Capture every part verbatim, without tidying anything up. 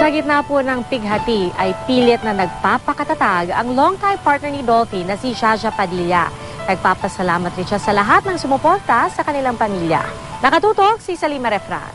Sa gitna po ng pighati ay pilit na nagpapakatatag ang longtime partner ni Dolphy na si Jaja Padilla. Nagpapasalamat rin siya sa lahat ng sumuporta sa kanilang pamilya. Nakatutok si Salima Refran.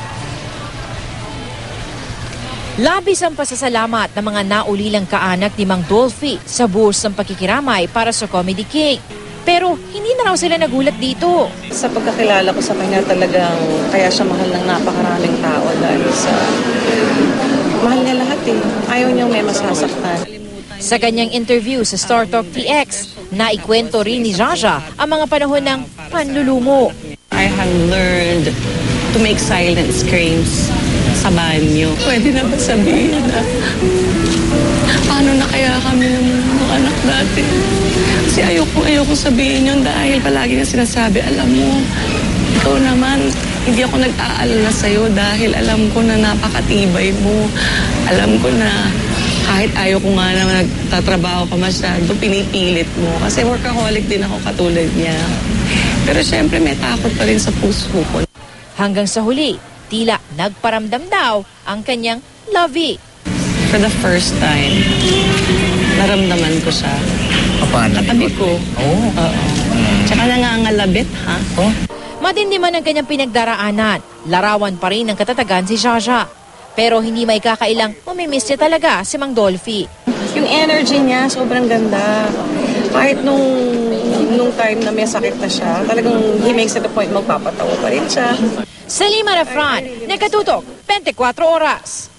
Labis ang pasasalamat ng mga naulilang kaanak ni Mang Dolphy sa buhos ng pakikiramay para sa Comedy King. Pero hindi na raw sila nagulat dito. Sa pagkakilala ko sa kanya talagang kaya siya mahal ng napakaraming tao dahil sa mahal niya lahat eh. Ayaw niyang may masasaktan. Sa kanyang interview sa Star Talk T X, naikwento rin ni Jaja ang mga panahon ng panlulumo. I have learned to make silent screams sa banyo. Pwede na ba sabihin na paano na kaya kami ng mga anak natin? Kasi ayoko, ayoko sabihin yun dahil palagi na sinasabi, alam mo, ikaw naman, hindi ako nag-aalala sa'yo dahil alam ko na napakatibay mo. Alam ko na kahit ayaw ko nga naman nagtatrabaho ka masyado, pinipilit mo. Kasi workaholic din ako katulad niya. Pero syempre may takot pa rin sa puso ko. Hanggang sa huli, tila nagparamdam daw ang kanyang lovey. For the first time, naramdaman ko siya. Katabi ko. Oo. Oo. Tsaka nangangalabit, ha? Oh. Matindi man ang kanyang pinagdaraanan, larawan pa rin ng katatagan si Jaja. Pero hindi may kakailang mamimiss niya talaga si Mang Dolphy. Yung energy niya, sobrang ganda. Kahit nung, nung time na may sakit na siya, talagang he makes it a point magpapatawa pa rin siya. Salima Refran, Nakatutok, twenty-four oras.